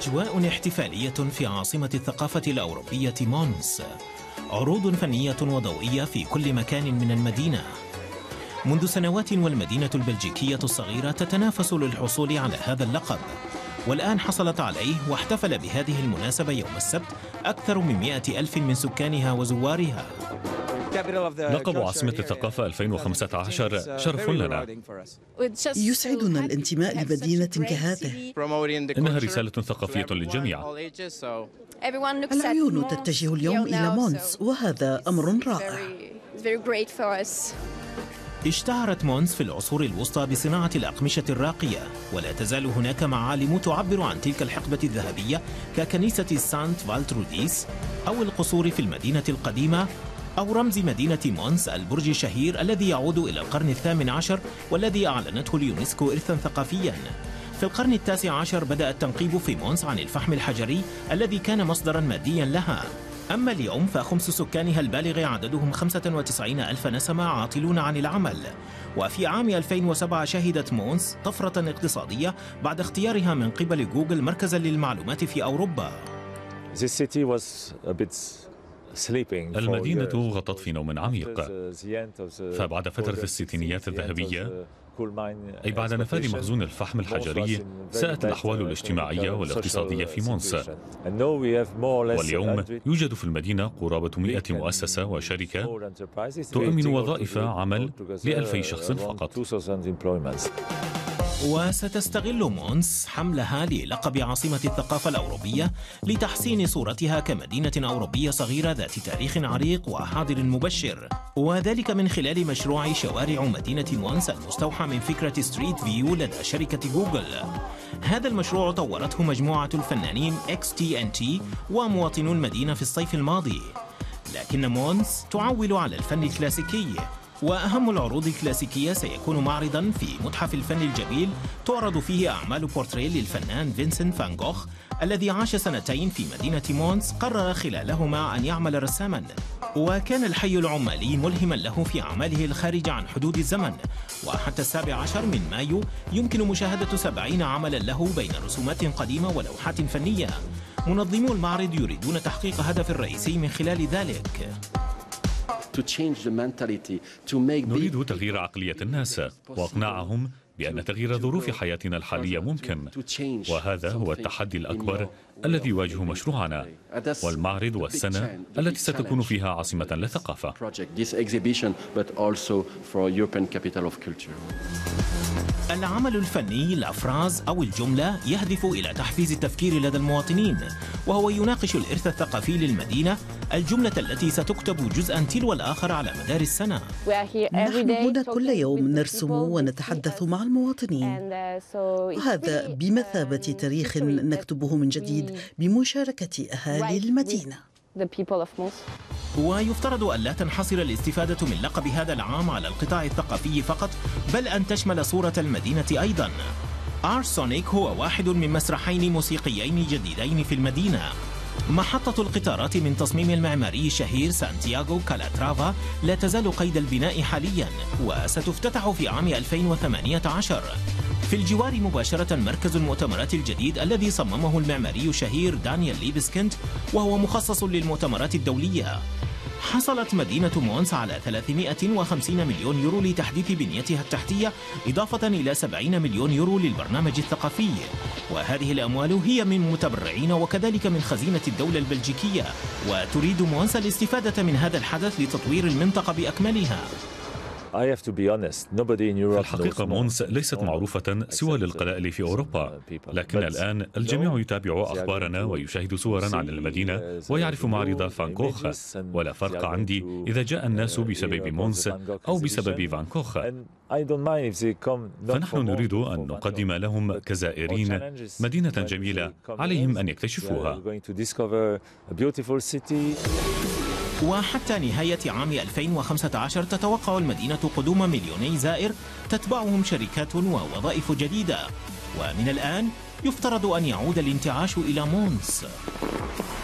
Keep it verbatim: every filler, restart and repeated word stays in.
أجواء احتفالية في عاصمة الثقافة الأوروبية مونس، عروض فنية وضوئية في كل مكان من المدينة. منذ سنوات والمدينة البلجيكية الصغيرة تتنافس للحصول على هذا اللقب، والآن حصلت عليه، واحتفل بهذه المناسبة يوم السبت أكثر من مئة ألف من سكانها وزوارها. لقب عاصمة الثقافة ألفين وخمسة عشر شرف لنا. يسعدنا الانتماء لمدينة كهذه. إنها رسالة ثقافية للجميع. العيون تتجه اليوم إلى مونس، وهذا أمر رائع. اشتهرت مونس في العصور الوسطى بصناعة الأقمشة الراقية، ولا تزال هناك معالم تعبر عن تلك الحقبة الذهبية ككنيسة سانت فالتروديس أو القصور في المدينة القديمة، أو رمز مدينة مونس البرج الشهير الذي يعود إلى القرن الثامن عشر والذي أعلنته اليونسكو إرثاً ثقافياً. في القرن التاسع عشر بدأ التنقيب في مونس عن الفحم الحجري الذي كان مصدراً مادياً لها. أما اليوم فخمس سكانها البالغ عددهم خمسة وتسعين ألف نسمة عاطلون عن العمل. وفي عام ألفين وسبعة شهدت مونس طفرة اقتصادية بعد اختيارها من قبل جوجل مركزاً للمعلومات في أوروبا. المدينة غطت في نوم عميق، فبعد فترة الستينيات الذهبية، أي بعد نفاذ مخزون الفحم الحجري، ساءت الأحوال الاجتماعية والاقتصادية في مونس. واليوم يوجد في المدينة قرابة مئة مؤسسة وشركة تؤمن وظائف عمل لألفي شخص فقط. وستستغل مونس حملها للقب عاصمة الثقافة الأوروبية لتحسين صورتها كمدينة أوروبية صغيرة ذات تاريخ عريق وحاضر مبشر، وذلك من خلال مشروع شوارع مدينة مونس المستوحى من فكرة ستريت فيو لدى شركة جوجل. هذا المشروع طورته مجموعة الفنانين إكس تي إن تي ومواطنو المدينة في الصيف الماضي، لكن مونس تعول على الفن الكلاسيكي، وأهم العروض الكلاسيكية سيكون معرضاً في متحف الفن الجميل تعرض فيه أعمال بورتريه للفنان فينسنت فان غوخ الذي عاش سنتين في مدينة مونس، قرر خلالهما أن يعمل رساماً، وكان الحي العمالي ملهماً له في أعماله الخارجة عن حدود الزمن. وحتى السابع عشر من مايو يمكن مشاهدة سبعين عملاً له بين رسومات قديمة ولوحات فنية. منظمو المعرض يريدون تحقيق هدف الرئيسي من خلال ذلك. نريد تغيير عقلية الناس وإقناعهم بأن تغيير ظروف حياتنا الحالية ممكن، وهذا هو التحدي الأكبر الذي يواجه مشروعنا والمعرض والسنة التي ستكون فيها عاصمة للثقافة. العمل الفني الأفراز أو الجملة يهدف إلى تحفيز التفكير لدى المواطنين، وهو يناقش الإرث الثقافي للمدينة، الجملة التي ستكتب جزءاً تلو الآخر على مدار السنة. نحن هنا كل يوم نرسم ونتحدث مع المواطنين، وهذا بمثابة تاريخ نكتبه من جديد بمشاركة أهالي المدينة. ويفترض أن لا تنحصر الاستفادة من لقب هذا العام على القطاع الثقافي فقط، بل أن تشمل صورة المدينة أيضاً. آرسونيك هو واحد من مسرحين موسيقيين جديدين في المدينة. محطة القطارات من تصميم المعماري الشهير سانتياغو كالاترافا لا تزال قيد البناء حالياً، وستفتتح في عام ألفين وثمانية عشر. في الجوار مباشرة مركز المؤتمرات الجديد الذي صممه المعماري الشهير دانيال ليبسكيند، وهو مخصص للمؤتمرات الدولية. حصلت مدينة مونس على ثلاثمئة وخمسين مليون يورو لتحديث بنيتها التحتية، إضافة إلى سبعين مليون يورو للبرنامج الثقافي، وهذه الأموال هي من متبرعين وكذلك من خزينة الدولة البلجيكية. وتريد مونس الاستفادة من هذا الحدث لتطوير المنطقة بأكملها. في الحقيقة مونس ليست معروفة سوى للقلائل في أوروبا، لكن الآن الجميع يتابع أخبارنا ويشاهد صورا عن المدينة ويعرف معرض فان كوخ، ولا فرق عندي إذا جاء الناس بسبب مونس أو بسبب فان كوخ. فنحن نريد أن نقدم لهم كزائرين مدينة جميلة عليهم أن يكتشفوها. وحتى نهاية عام ألفين وخمسة عشر تتوقع المدينة قدوم مليوني زائر تتبعهم شركات ووظائف جديدة، ومن الآن يفترض أن يعود الانتعاش إلى مونس.